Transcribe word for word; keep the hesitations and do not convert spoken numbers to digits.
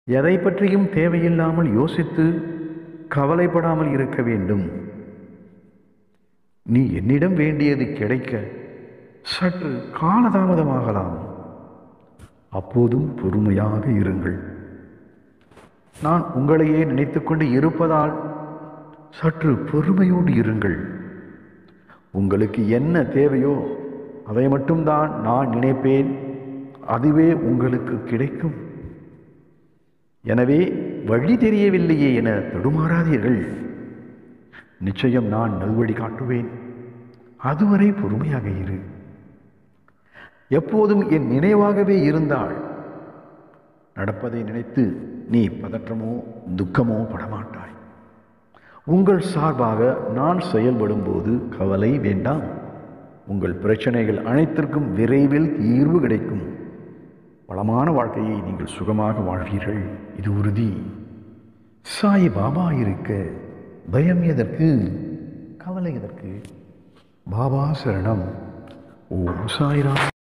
எதை பற்றியும் தேவையில்லாமல் யோசித்து கவலைப்படாமல் இருக்க வேண்டும். நீ என்னிடம் வேண்டியது கிடைக்க சற்று காலதாமதமாகலாம். அப்போதும் பொறுமையாக இருங்கள். நான் உங்களையே நினைத்துக்கொண்டு இருப்பதால் சற்று பொறுமையோடு இருங்கள். உங்களுக்கு என்ன தேவையோ அதை மட்டும்தான் நான் நினைப்பேன், அதுவே உங்களுக்கு கிடைக்கும். எனவே வழி தெரியவில்லையே என தடுமாறாதீர்கள். நிச்சயம் நான் நல்வழி காட்டுவேன். அதுவரை பொறுமையாக இரு. எப்போதும் என் நினைவாகவே இருந்தால் நடப்பதை நினைத்து நீ பதற்றமோ துக்கமோ படமாட்டாய். உங்கள் சார்பாக நான் செயல்படும் போது கவலை வேண்டாம். உங்கள் பிரச்சனைகள் அனைத்திற்கும் விரைவில் தீர்வு கிடைக்கும். வளமான வாழ்க்கையை நீங்கள் சுகமாக வாழ்வீர்கள், இது உறுதி. சாய் பாபா இருக்க பயம் எதற்கு, கவலை எதற்கு? பாபா சரணம். ஓம் சாய்ராம்.